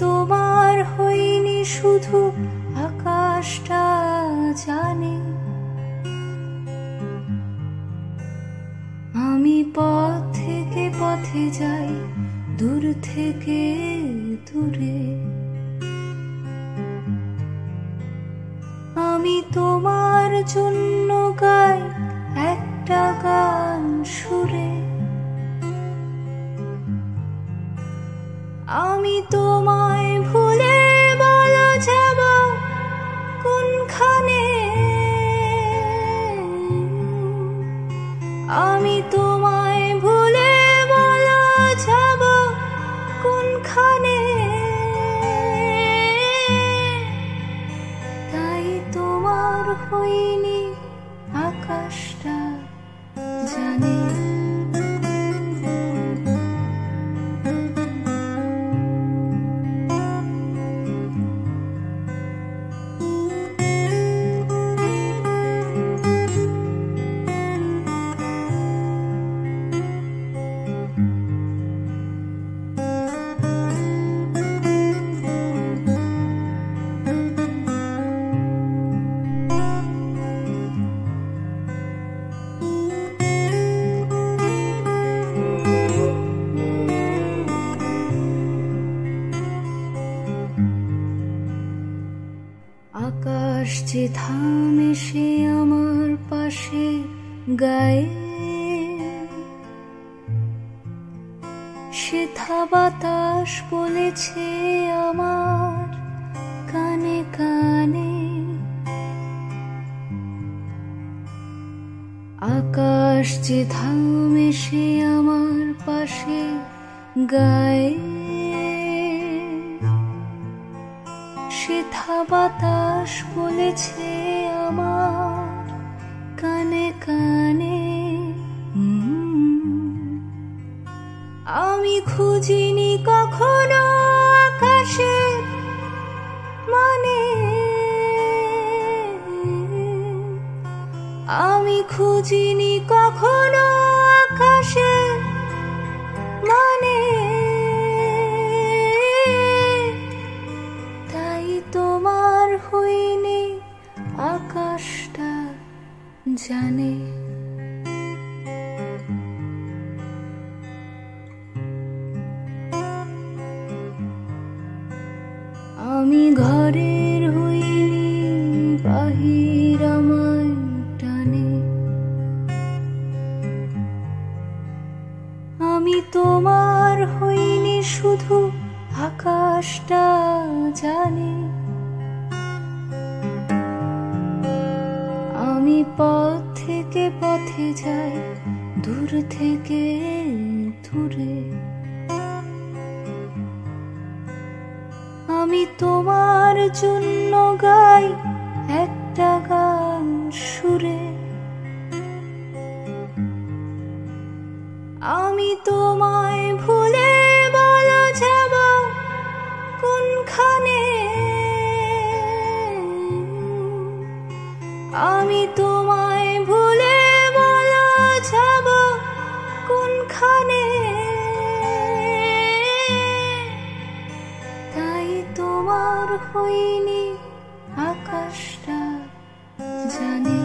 তোমার হইনি শুধু আকাশটা জানে। আমি পথ থেকে পথে যাই, দূর থেকে দূরে। আমি তোমার জন্য গাই একটা গান সুরে। আমি তোমায় ভুলে বলা যাব কোনখানে। আমি তোমায় ভুলে বলা যাব কোনখানে। তাই তোমার হইনি আকাশটা জানে। আকাশ যে থামে সে আমার পাশে গায়ে, সেথা বাতাস বলেছে আমার কানে কানে। আকাশ যে থামে সে আমার পাশে গায়ে, সেথা বাতাস বলেছে আমার কানে কানে। আমি খুঁজিনি কখনো আকাশে মানে। আমি খুঁজিনি কখনো আকাশে মানে। তাই তোমার হইনি আকাশটা জানে। আমি ঘরের হইনি বাহির আমায় টানে। আমি তোমার হইনি শুধু আকাশটা জানে। আমি পথ থেকে পথে যাই, দূর থেকে দূরে। আমি তোমার জন্য গাই একটা গান সুরে। আমি তোমায় ভুলে বলা যাব কোনখানে। আমি তোমায় ভুলে বলা যাব কোনখানে। তাই তোমার হইনি আকাশটা জানে।